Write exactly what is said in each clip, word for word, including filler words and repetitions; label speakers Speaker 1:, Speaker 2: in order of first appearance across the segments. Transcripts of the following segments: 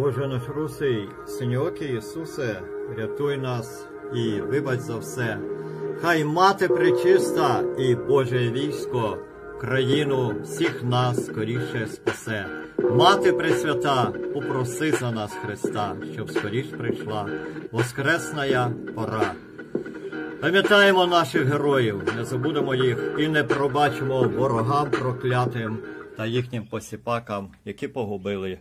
Speaker 1: Боже наш русий, синьокий Ісусе, рятуй нас і вибач за все. Хай Мати Пречиста і Боже військо країну всіх нас скоріше спасе. Мати Пресвята, попроси за нас Христа, щоб скоріш прийшла воскресная пора. Пам'ятаємо наших героїв, не забудемо їх і не пробачимо ворогам проклятим та їхнім посіпакам, які погубили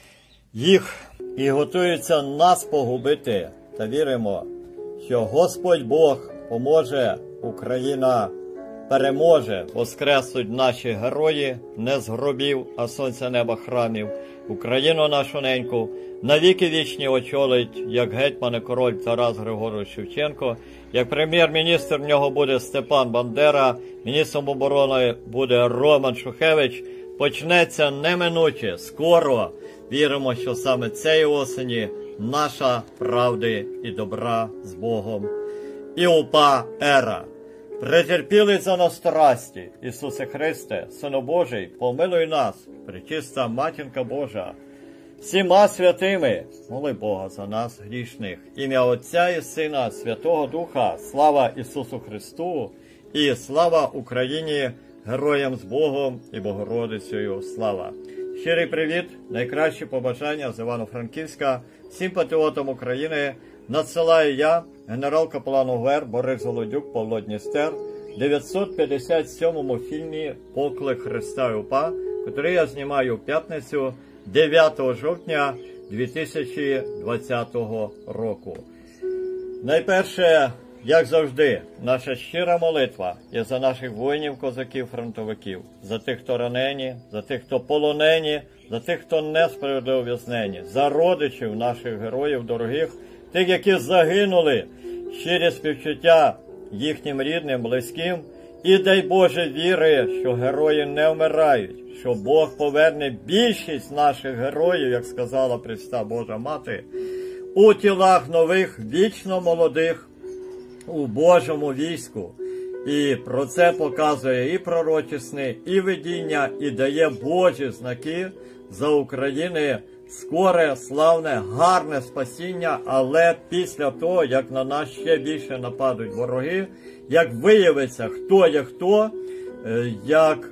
Speaker 1: їх і готуються нас погубити. Та віримо, що Господь Бог поможе, Україна переможе, воскреснуть наші герої не з гробів, а сонця неба храмів. Україну нашу неньку навіки вічні очолить, як гетьман і король Тарас Григорович Шевченко, як прем'єр-міністр в нього буде Степан Бандера, міністром оборони буде Роман Шухевич. Почнеться неминуче, скоро. Віримо, що саме цієї осені наша правди і добра з Богом і упа ера. Претерпіли за нас страсті, Ісусе Христе, Сину Божий, помилуй нас, пречиста Матінка Божа. Всіма святими, моли Бога за нас грішних. Ім'я Отця і Сина, Святого Духа, слава Ісусу Христу і слава Україні, героям з Богом і Богородицею слава. Щирий привіт, найкращі побажання з Івано-Франківська, всім патріотам України надсилаю я, генерал-капелан УГВР Борис Голодюк, Павло Дністер, в дев'ятсот п'ятдесят сьомому фільмі «Поклик Христа і УПА», який я знімаю в п'ятницю дев'ятого жовтня дві тисячі двадцятого року. Найперше, як завжди, наша щира молитва є за наших воїнів, козаків, фронтовиків, за тих, хто ранені, за тих, хто полонені, за тих, хто несправедливо ув'язнені, за родичів наших героїв дорогих, тих, які загинули, щирі співчуття їхнім рідним, близьким, і дай Боже віри, що герої не вмирають, що Бог поверне більшість наших героїв, як сказала Пресвята Божа Мати, у тілах нових, вічно молодих, у Божому війську. І про це показує і пророчесне, і видіння, і дає Божі знаки за України скоре, славне, гарне спасіння, але після того, як на нас ще більше нападуть вороги, як виявиться, хто є хто, як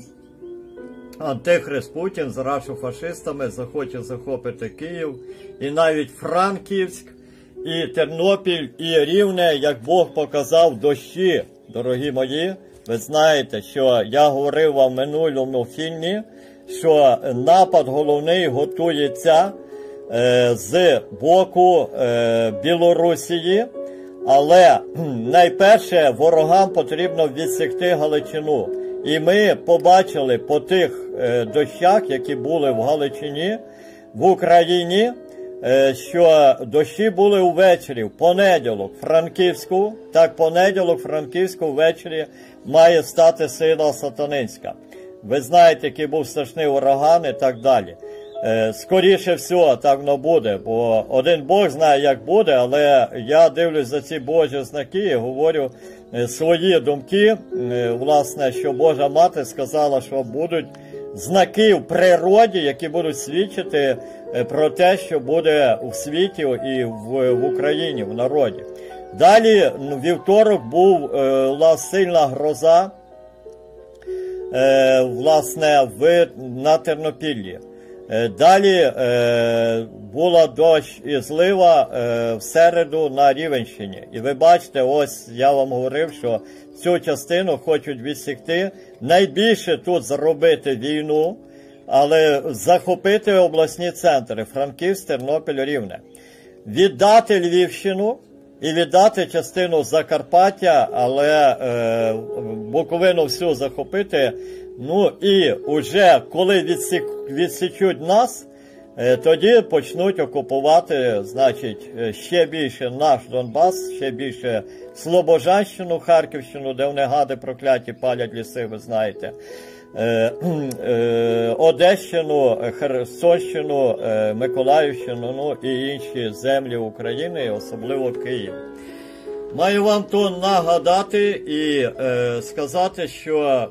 Speaker 1: Антихрист Путін з рашофашистами захоче захопити Київ, і навіть Франківськ, і Тернопіль, і Рівне, як Бог показав дощі. Дорогі мої, ви знаєте, що я говорив вам в минулому фільмі, що напад головний готується е, з боку е, Білорусії, але найперше ворогам потрібно відсікти Галичину. І ми побачили по тих е, дощах, які були в Галичині, в Україні, е, що дощі були увечері, в понеділок Франківську, так понеділок Франківську ввечері має стати сила сатанинська. Ви знаєте, який був страшний ураган і так далі. Е, скоріше всього так воно буде, бо один Бог знає, як буде, але я дивлюсь за ці Божі знаки і говорю е, свої думки, е, власне, що Божа Мати сказала, що будуть знаки в природі, які будуть свідчити е, про те, що буде у світі і в, в Україні, в народі. Далі, ну, вівторок був е, сильна гроза, Е, власне, в, на Тернопіллі. Е, далі е, була дощ і злива е, в середу на Рівенщині. І ви бачите, ось я вам говорив, що цю частину хочуть відсікти. Найбільше тут зробити війну, але захопити обласні центри Франківськ, Тернопіль, Рівне. Віддати Львівщину і віддати частину Закарпаття, але е, Буковину всю захопити. Ну і вже коли відсік, відсічуть нас, е, тоді почнуть окупувати, значить, ще більше наш Донбас, ще більше Слобожанщину, Харківщину, де вони гади прокляті палять ліси, ви знаєте. Е, е, Одещину, Херсонщину, е, Миколаївщину, ну і інші землі України, особливо Київ. Маю вам то нагадати і е, сказати, що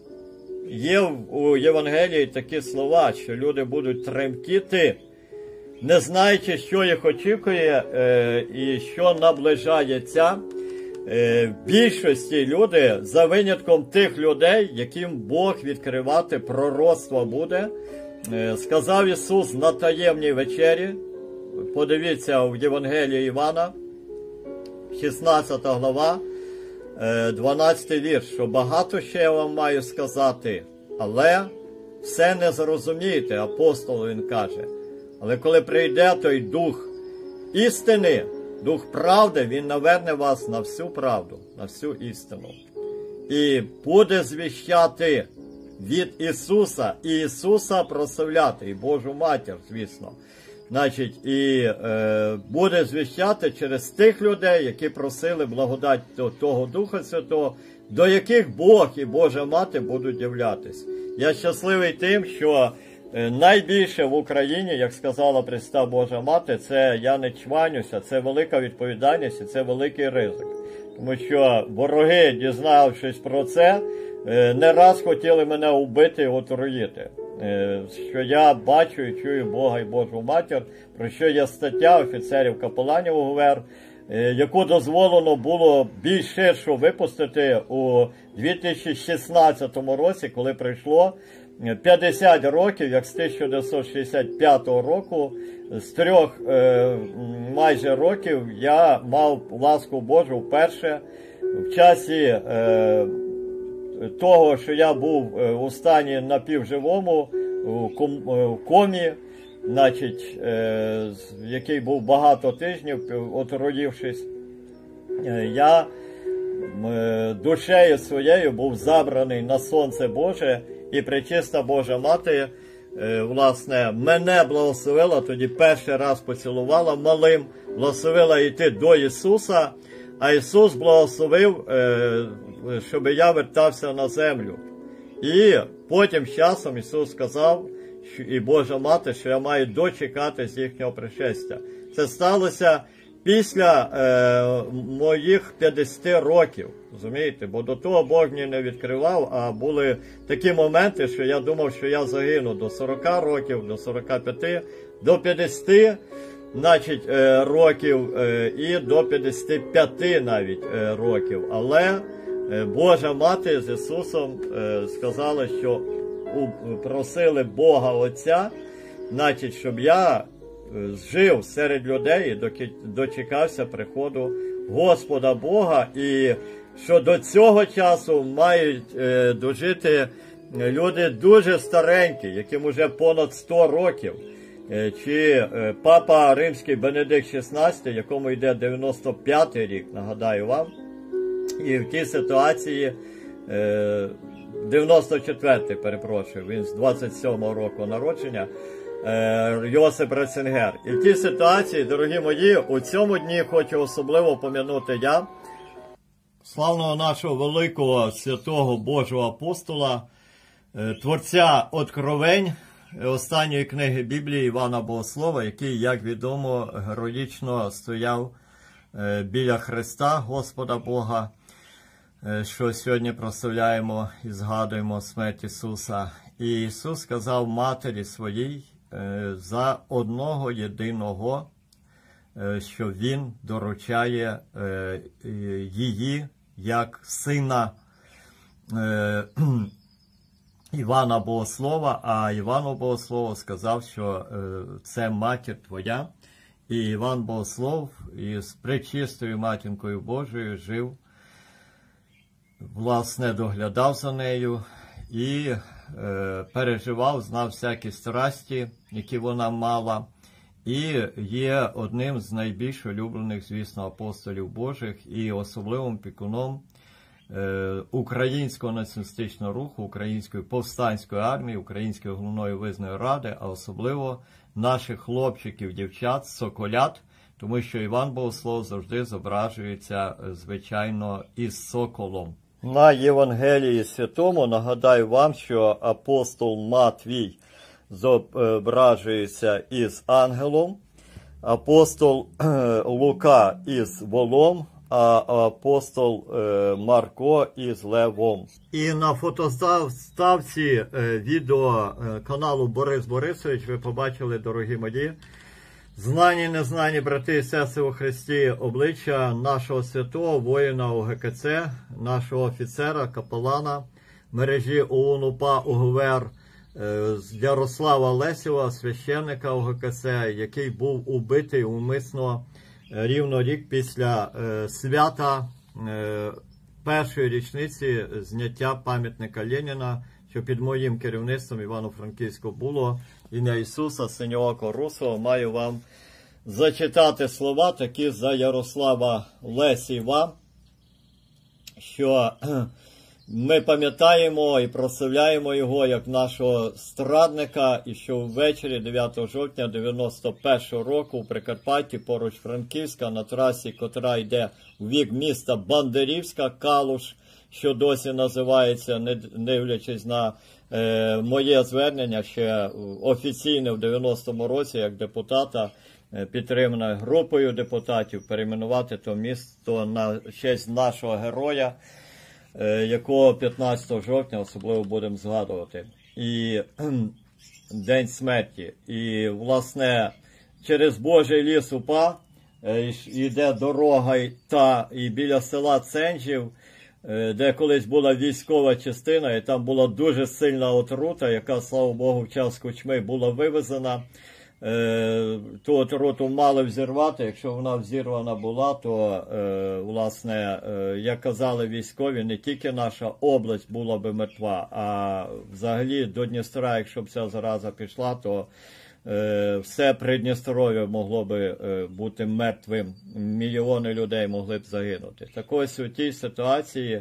Speaker 1: є у Євангелії такі слова, що люди будуть тремтіти не знаючи, що їх очікує і що наближається. В більшості люди, за винятком тих людей, яким Бог відкривати пророцтво буде, сказав Ісус на таємній вечері, подивіться в Євангелії Івана, шістнадцята глава, дванадцятий вірш, що багато ще я вам маю сказати, але все не зрозумієте, апостол він каже. Але коли прийде той Дух істини, Дух правди, він наверне вас на всю правду, на всю істину. І буде звіщати від Ісуса, і Ісуса прославляти, і Божу Матір, звісно. Значить, і е, буде звіщати через тих людей, які просили благодать до того Духа Святого, до яких Бог і Божа Мати будуть являтись. Я щасливий тим, що е, найбільше в Україні, як сказала Пресвята Божа Мати, це я не чванюся, це велика відповідальність і це великий ризик. Тому що вороги, дізнавшись про це, е, не раз хотіли мене вбити і отруїти. Що я бачу і чую Бога і Божу Матір, про що є стаття офіцерів капеланів УГВР, яку дозволено було більш ширше випустити у дві тисячі шістнадцятому році, коли прийшло п'ятдесят років, як з тисяча дев'ятсот шістдесят п'ятого року, з трьох е, майже років я мав ласку Божу вперше в часі е, того, що я був у стані напівживому, в комі, значить, який був багато тижнів, отруївшись, я душею своєю був забраний на сонце Боже, і Пречиста Божа Мати, власне, мене благословила, тоді перший раз поцілувала малим, благословила йти до Ісуса, а Ісус благословив, щоб я вертався на землю. І потім з часом Ісус сказав, що, і Божа Мати, що я маю дочекатись їхнього пришестя. Це сталося після е, моїх п'ятдесяти років, розумієте? Бо до того Бог мені не відкривав, а були такі моменти, що я думав, що я загину до сорока років, до сорока п'яти, до п'ятдесяти, значить, е, років е, і до п'ятдесяти п'яти навіть е, років. Але е, Божа Мати з Ісусом е, сказала, що у, просили Бога Отця, значить, щоб я жив серед людей і дочекався приходу Господа Бога, і що до цього часу мають е, дожити люди дуже старенькі, яким уже понад сто років, е, чи е, папа Римський Бенедикт шістнадцятий, якому йде дев'яносто п'ятий рік, нагадаю вам, і в тій ситуації е, дев'яносто четвертий, перепрошую, він з двадцять сьомого року народження, Йосип Ратцингер. І в тій ситуації, дорогі мої, у цьому дні хочу особливо пом'янути я, славного нашого великого святого Божого апостола, творця Откровень, останньої книги Біблії Івана Богослова, який, як відомо, героїчно стояв біля Христа, Господа Бога, що сьогодні прославляємо і згадуємо смерть Ісуса. І Ісус сказав матері своїй за одного єдиного, що Він доручає її як сина Івана Богослова, а Івану Богослову сказав, що це матір твоя. І Іван Богослов із пречистою матінкою Божою жив, власне, доглядав за нею і е, переживав, знав всякі страсті, які вона мала, і є одним з найбільш улюблених, звісно, апостолів Божих і особливим пікуном е, українського націоналістичного руху, української повстанської армії, української головної визвольної ради, а особливо наших хлопчиків, дівчат, соколят, тому що Іван Богослов завжди зображується, звичайно, із соколом. На Євангелії Святому нагадаю вам, що апостол Матвій зображується із ангелом, апостол Лука із волом, а апостол Марко із левом. І на фотоставці відео каналу Борис Борисович ви побачили, дорогі мої, Знані і незнані брати і сестри у Христі, обличчя нашого святого воїна ОГКЦ, нашого офіцера, капелана мережі ОУН УПА УГВР Ярослава Лесєва, священника ОГКЦ, який був убитий умисно рівно рік після свята першої річниці зняття пам'ятника Леніна, що під моїм керівництвом Івано-Франківську було. Ім'я Ісуса, Синьооко Русого, маю вам зачитати слова такі за Ярослава Лесєва, що ми пам'ятаємо і прославляємо його як нашого страдника, і що ввечері дев'ятого жовтня дев'яносто першого року в Прикарпатті, поруч Франківська, на трасі, котра йде в бік міста Бандерівська, Калуш, що досі називається, не дивлячись на е, моє звернення, ще офіційне в дев'яностому році, як депутата, е, підтримане групою депутатів, перейменувати то місто на честь нашого героя, е, якого п'ятнадцятого жовтня особливо будемо згадувати. І День смерті. І, власне, через Божий ліс УПА е, йде дорога та і біля села Ценжів, де колись була військова частина, і там була дуже сильна отрута, яка, слава Богу, в час кучми була вивезена. Ту отруту мали взірвати, якщо вона взірвана була, то, власне, як казали військові, не тільки наша область була би мертва, а взагалі до Дністра, якщо б ця зараза пішла, то все Придністров'я могло би бути мертвим, мільйони людей могли б загинути. Так ось у тій ситуації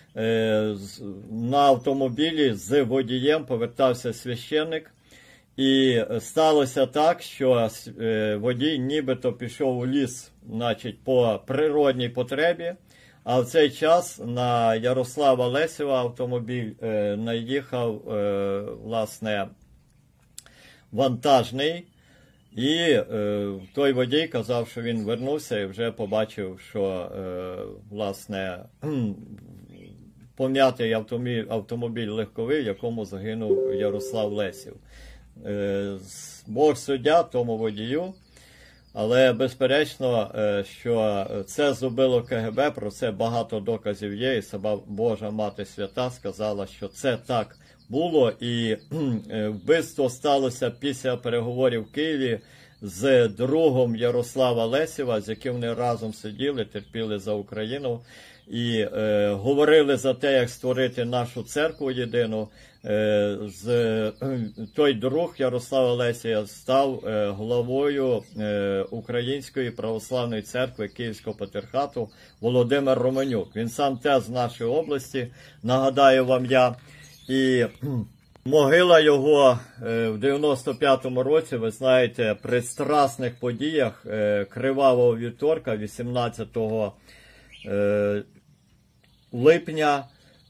Speaker 1: на автомобілі з водієм повертався священник, і сталося так, що водій нібито пішов у ліс, значить, по природній потребі, а в цей час на Ярослава Лесєва автомобіль наїхав, власне, вантажний, і е, той водій казав, що він вернувся і вже побачив, що, е, власне, пом'ятий автомобіль, автомобіль легковий, в якому загинув Ярослав Лесєв. Е, Бог суддя тому водію, але безперечно, е, що це зробило КГБ, про це багато доказів є, і сама Божа Мати Свята сказала, що це так було, і вбивство сталося після переговорів в Києві з другом Ярослава Лесєва, з яким вони разом сиділи, терпіли за Україну і е, говорили за те, як створити нашу церкву єдину. Е, з, той друг Ярослава Лесєва став е, главою е, Української православної церкви Київського патріархату Володимир Романюк. Він сам теж з нашої області, нагадаю вам я. І могила його в дев'яносто п'ятому році, ви знаєте, при страсних подіях Кривавого вівторка, вісімнадцятого липня,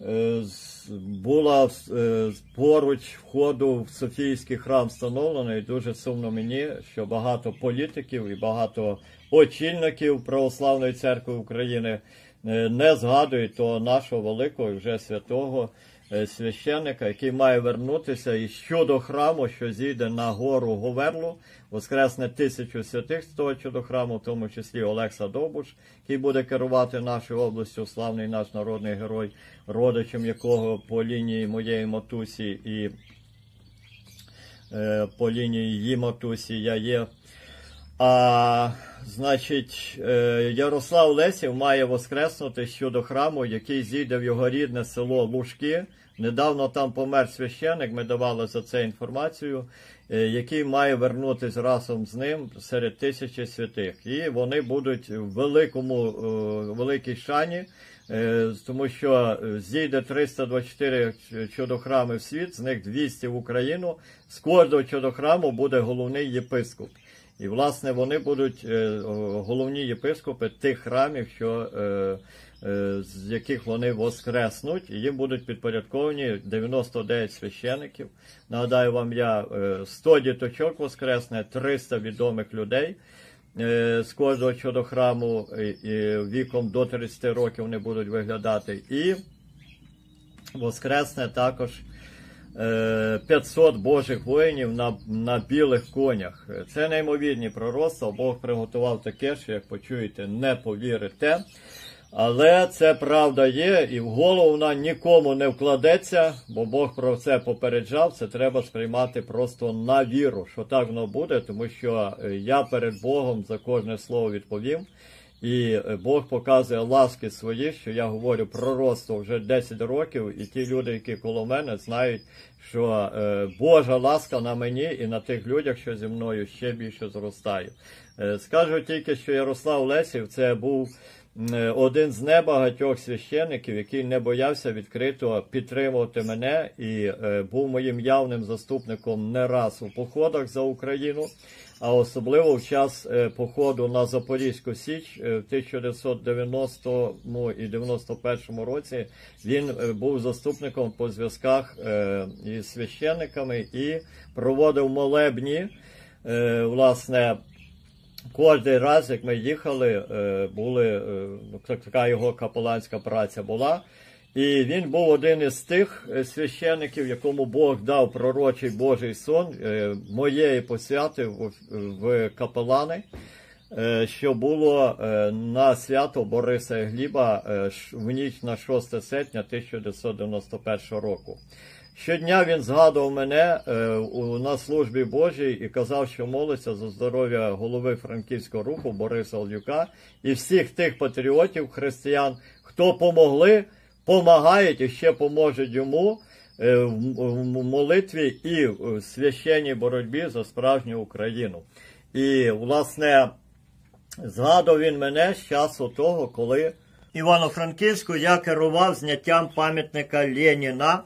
Speaker 1: була поруч входу в Софійський храм встановлена, і дуже сумно мені, що багато політиків і багато очільників Православної церкви України не згадують того нашого великого і вже святого священника, який має вернутися і щодо храму, що зійде на гору Говерлу, воскресне тисячу святих з того чудо-храму, в тому числі Олекса Довбуш, який буде керувати нашою областю, славний наш народний герой, родичем якого по лінії моєї матусі і е, по лінії її матусі я є. А, значить, Ярослав Лесєв має воскреснути щодо храму, який зійде в його рідне село Лужки. Недавно там помер священик, ми давали за це інформацію, який має вернутися разом з ним серед тисячі святих. І вони будуть в великому, великій шані, тому що зійде триста двадцять чотири чудохрами в світ, з них двісті в Україну. З кожного чудохраму буде головний єпископ. І, власне, вони будуть е, головні єпископи тих храмів, що, е, е, з яких вони воскреснуть, і їм будуть підпорядковані дев'яносто дев'ять священиків. Нагадаю вам я, е, сто діточок воскресне, триста відомих людей е, з кожного чудохраму, і, і віком до тридцяти років вони будуть виглядати. І воскресне також п'ятсот Божих воїнів на, на білих конях. Це неймовірні пророцтва, Бог приготував таке, що, як почуєте, не повірите. Але це правда є, і в голову вона нікому не вкладеться, бо Бог про це попереджав, це треба сприймати просто на віру, що так воно буде, тому що я перед Богом за кожне слово відповім. І Бог показує ласки свої, що я говорю пророцтво вже десять років, і ті люди, які коло мене, знають, що е, Божа ласка на мені і на тих людях, що зі мною ще більше зростає. Е, скажу тільки, що Ярослав Лесів це був е, один з небагатьох священників, який не боявся відкрито підтримувати мене і е, був моїм явним заступником не раз у походах за Україну. А особливо в час е, походу на Запорізьку Січ е, в тисяча дев'ятсот дев'яностому і дев'яносто першому році він е, був заступником по зв'язках е, із священниками і проводив молебні. Е, власне, кожен раз, як ми їхали, е, були, е, така його капеланська праця була. І він був один із тих священників, якому Бог дав пророчий Божий сон, моєї посвяти в капелани, що було на свято Бориса і Гліба в ніч на шосте серпня тисяча дев'ятсот дев'яносто першого року. Щодня він згадував мене на службі Божій і казав, що молиться за здоров'я голови Франківського руху Бориса Олдюка і всіх тих патріотів, християн, хто помогли, помагають і ще поможуть йому в молитві і в священній боротьбі за справжню Україну. І, власне, згадував він мене з часу того, коли Івано-Франківську я керував зняттям пам'ятника Леніна.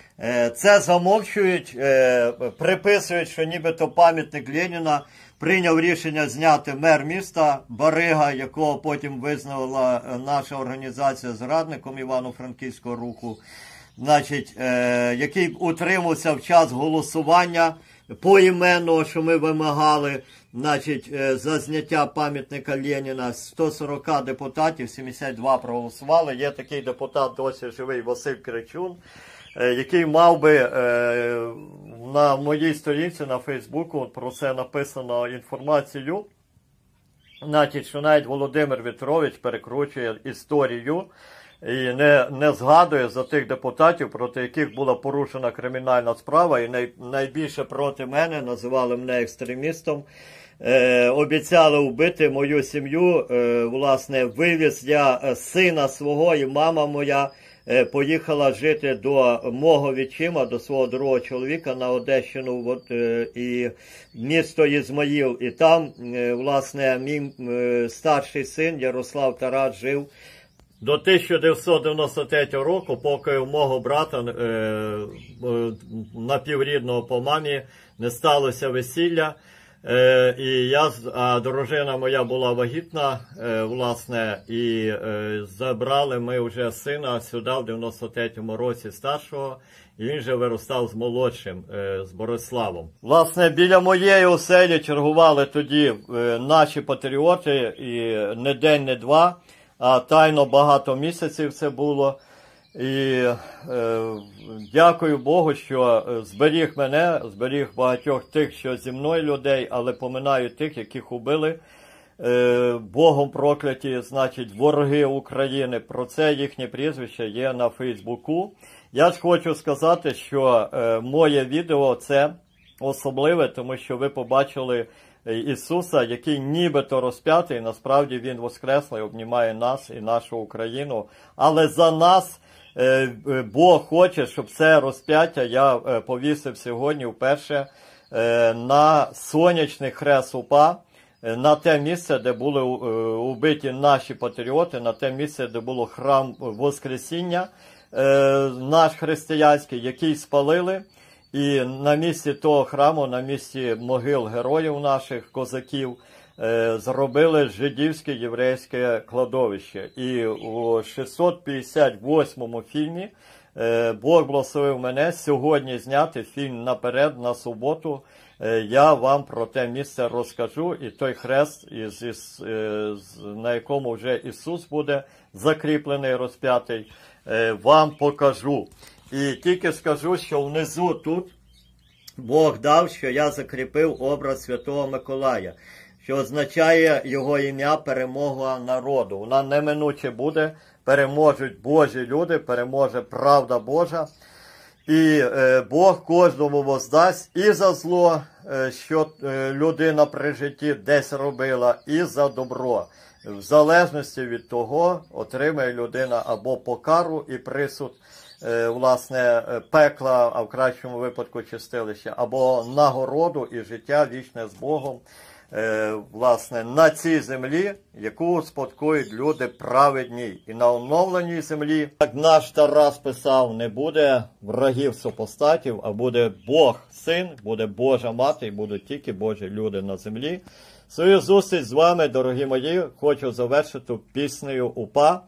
Speaker 1: Це замовчують, приписують, що нібито пам'ятник Леніна прийняв рішення зняти мер міста Барига, якого потім визнала наша організація зрадником Івано-Франківського руху, значить, який утримався в час голосування поіменного, що ми вимагали, значить, за зняття пам'ятника Леніна. сто сорок депутатів, сімдесят два проголосували. Є такий депутат досі живий, Василь Кричун, який мав би е, на моїй сторінці на Фейсбуку про це написано інформацію, значить, що навіть Володимир В'ятрович перекручує історію і не, не згадує за тих депутатів, проти яких була порушена кримінальна справа, і най, найбільше проти мене, називали мене екстремістом, е, обіцяли вбити мою сім'ю, е, власне, вивіз я сина свого і мама моя, поїхала жити до мого відчима, до свого другого чоловіка на Одещину от, і місто Ізмаїл. І там, власне, мій старший син Ярослав Тарас жив до тисяча дев'ятсот дев'яносто третього року, поки у мого брата е, напіврідного по мамі не сталося весілля. Е, і я, а дружина моя була вагітна, е, власне, і е, забрали ми вже сина сюди в дев'яносто третьому році старшого, і він же виростав з молодшим, е, з Бориславом. Власне, біля моєї оселі чергували тоді е, наші патріоти, і не день, не два, а тайно багато місяців це було. І е, дякую Богу, що зберіг мене, зберіг багатьох тих, що зі мною людей, але поминаю тих, яких убили е, Богом прокляті, значить, вороги України. Про це їхнє прізвище є на Фейсбуку. Я ж хочу сказати, що е, моє відео це особливе, тому що ви побачили Ісуса, який нібито розп'ятий, насправді Він воскреслий, обнімає нас і нашу Україну, але за нас Бог хоче, щоб це розп'яття я повісив сьогодні вперше на сонячний хрест УПА, на те місце, де були убиті наші патріоти, на те місце, де було храм Воскресіння наш християнський, який спалили. І на місці того храму, на місці могил героїв наших, козаків, зробили жидівське єврейське кладовище. І у шістсот п'ятдесят восьмому фільмі Бог благословив мене сьогодні зняти фільм наперед, на суботу. Я вам про те місце розкажу, і той хрест, із, із, на якому вже Ісус буде закріплений, розп'ятий, вам покажу. І тільки скажу, що внизу тут Бог дав, що я закріпив образ Святого Миколая, що означає його ім'я перемога народу. Вона неминуче буде, переможуть Божі люди, переможе правда Божа. І е, Бог кожному воздасть і за зло, е, що е, людина при житті десь робила, і за добро. В залежності від того отримає людина або покару і присуд, е, власне, пекла, а в кращому випадку чистилища, або нагороду і життя вічне з Богом, е, власне, на цій землі, яку спадкують люди праведні. І на оновленій землі, як наш Тарас писав, не буде врагів супостатів, а буде Бог Син, буде Божа Мати і будуть тільки Божі люди на землі. Свою зустріч з вами, дорогі мої, хочу завершити піснею УПА,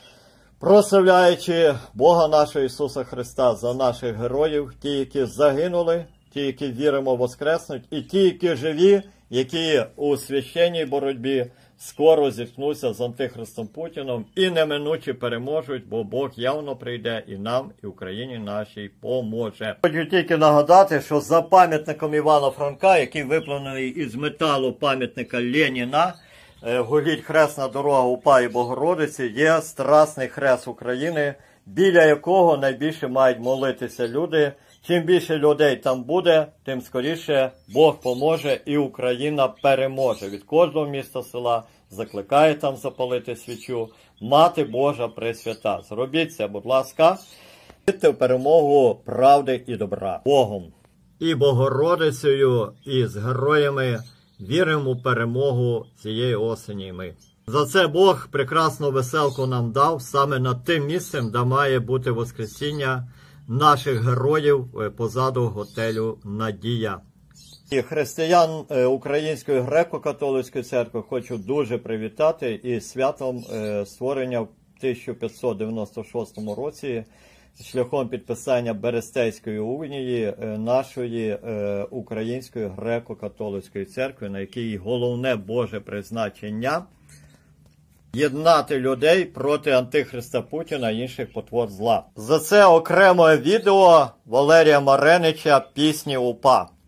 Speaker 1: прославляючи Бога нашого Ісуса Христа за наших героїв, ті, які загинули, ті, які віримо воскреснуть, і ті, які живі, які у священній боротьбі скоро зіткнуться з Антихристом Путіном і неминуче переможуть, бо Бог явно прийде і нам, і Україні нашій поможе. Хочу тільки нагадати, що за пам'ятником Івана Франка, який виповнений із металу пам'ятника Леніна, горить хресна дорога УПА і Богородиці, є Страсний хрест України, біля якого найбільше мають молитися люди. Чим більше людей там буде, тим скоріше Бог поможе і Україна переможе. Від кожного міста, села закликає там запалити свічу. Мати Божа Пресвята. Зробіть це, будь ласка. Вірте в перемогу правди і добра. Богом і Богородицею, і з героями віримо у перемогу цієї осені ми. За це Бог прекрасну веселку нам дав саме над тим місцем, де має бути воскресіння наших героїв позаду готелю «Надія». І християн Української греко-католицької церкви хочу дуже привітати із святом створення в тисяча п'ятсот дев'яносто шостому році шляхом підписання Берестейської унії нашої Української греко-католицької церкви, на якій головне Боже призначення – єднати людей проти Антихриста Путіна і інших потвор зла. За це окреме відео Валерія Маренича «Пісні УПА».